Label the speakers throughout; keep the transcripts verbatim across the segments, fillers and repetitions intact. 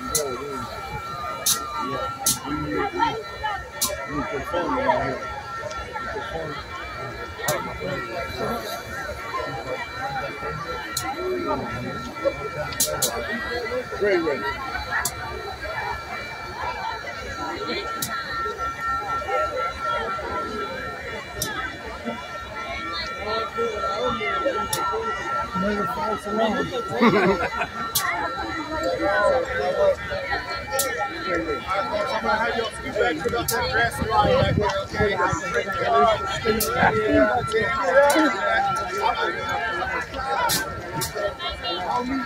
Speaker 1: Great race.
Speaker 2: Never falls along.
Speaker 1: I'm gonna have y'all scoot back to that grassy line back there, okay? I'll meet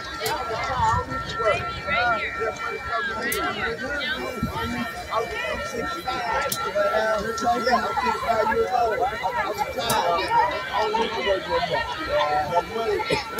Speaker 1: I'm sixty-five. Yeah, I'm sixty-five years old. I'm retired. I don't need to work no more. That's money.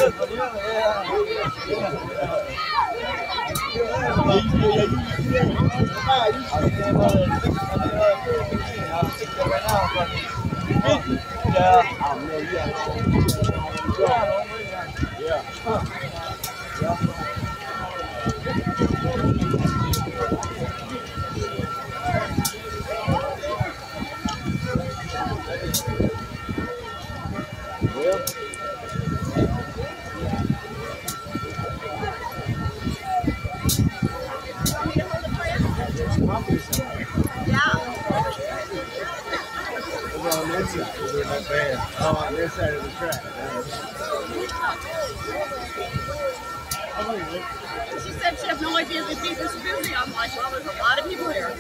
Speaker 1: On this side of the track.
Speaker 3: She said she has no idea the seat is busy. I'm like, well, there's a lot of people here.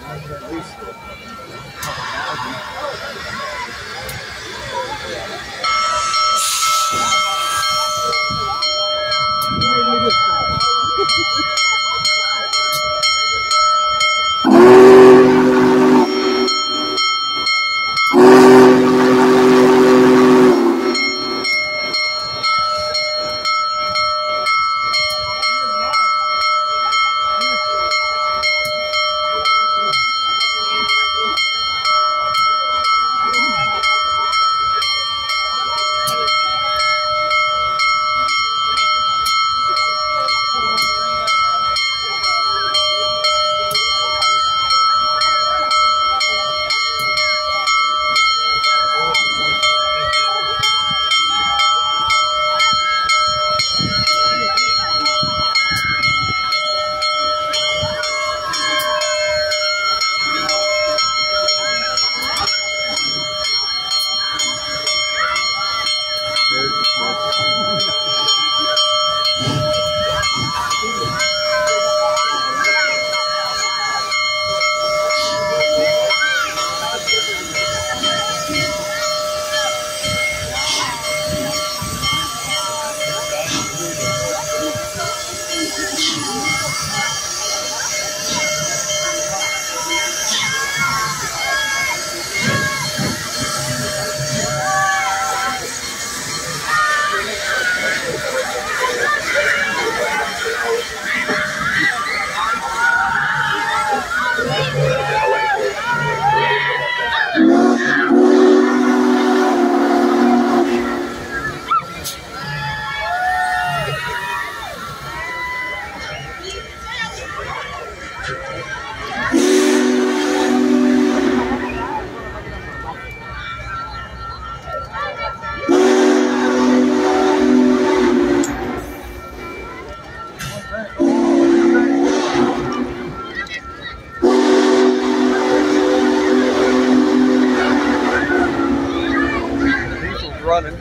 Speaker 1: Running.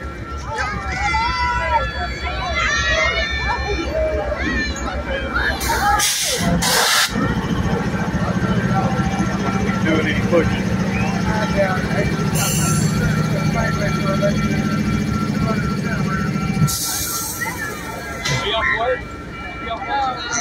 Speaker 1: Doing any pushing. Are you off work? Are you off work?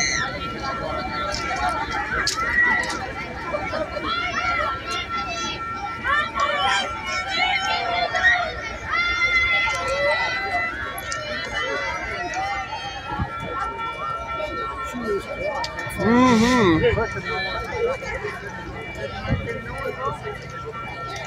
Speaker 2: Mm-hmm.